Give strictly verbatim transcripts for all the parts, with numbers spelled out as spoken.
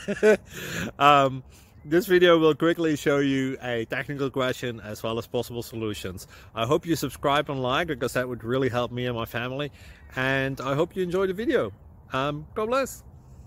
um, this video will quickly show you a technical question as well as possible solutions. I hope you subscribe and like, because that would really help me and my family. And I hope you enjoy the video. Um, God bless.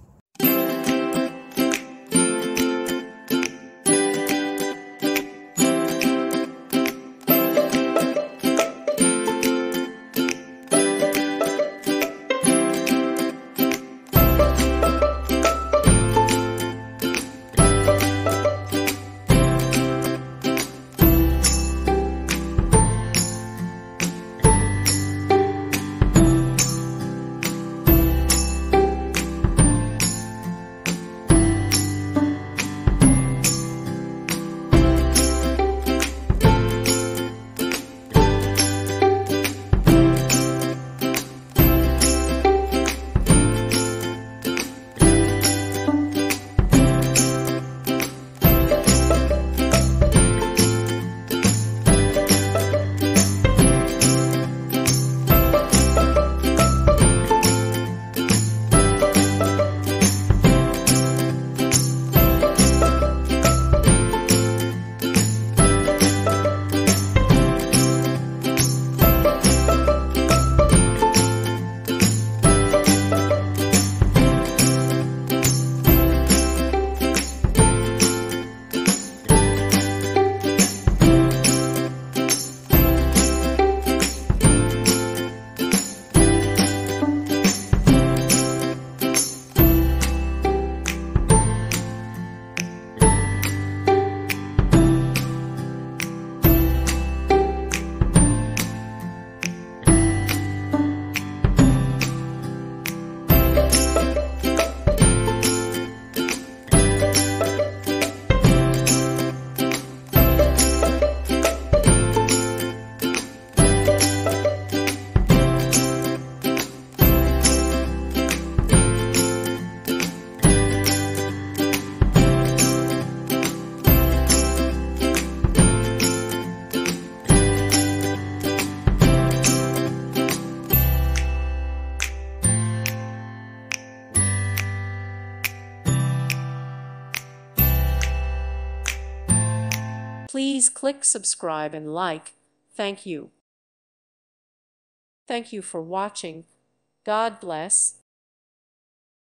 Please click subscribe and like. Thank you. Thank you for watching. God bless.